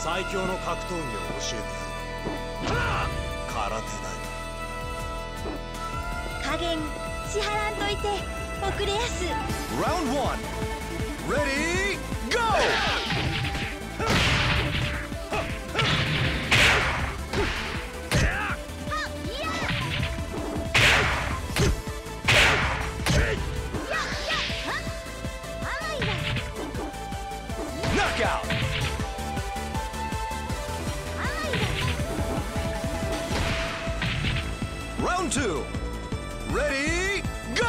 最強の格闘技を教えてやる。空手だよ。 加減しはらんといて遅れやす。 Round 1 Ready Go! Knockout! Round 2 Ready Go!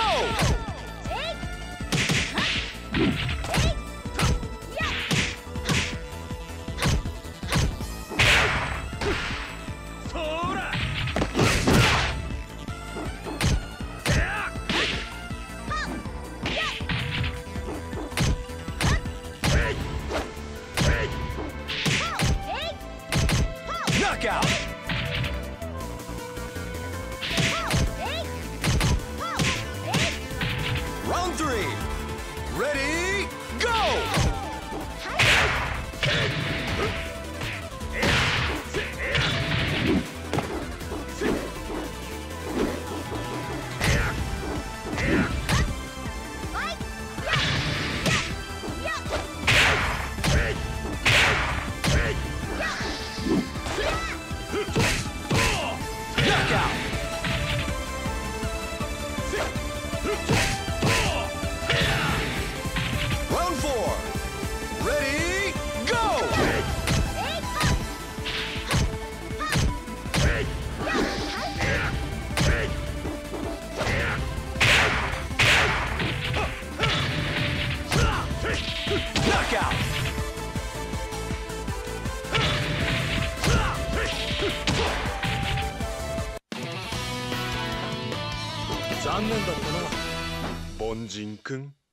Knockout! Round 3 Ready Go! Knockout! Round 4 Ready Go! Knockout! 残念だったな、凡人くん。